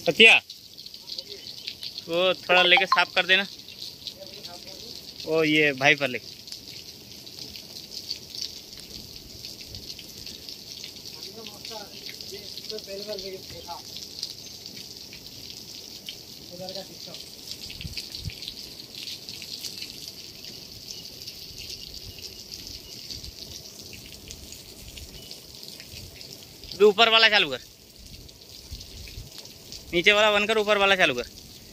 सत्या वो थोड़ा लेके साफ कर देना। वो ये भाई पर लेके। ऊपर वाला चालू कर, नीचे वाला बंद कर, ऊपर वाला चालू कर।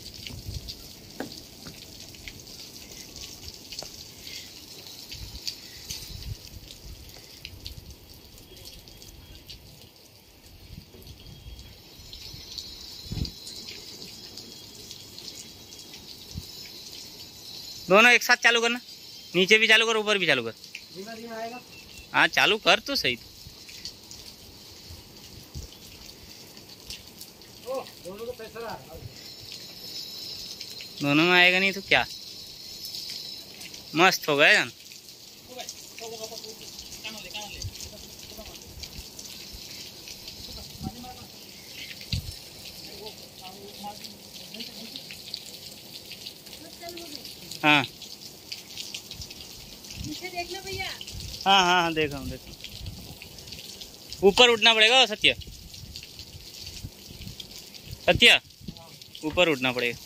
दोनों एक साथ चालू करना, नीचे भी चालू कर, ऊपर भी चालू कर। धीमा धीमा आएगा। हाँ चालू कर तो सही। दोनों को प्रेशर आ रहा है। दोनों में आएगा नहीं तो क्या। मस्त हो गया जान। हाँ देखना भैया। हाँ हाँ हाँ देख रहा हूँ, देख रहा हूँ। ऊपर उठना पड़ेगा सत्या, सत्या ऊपर उठना पड़ेगा।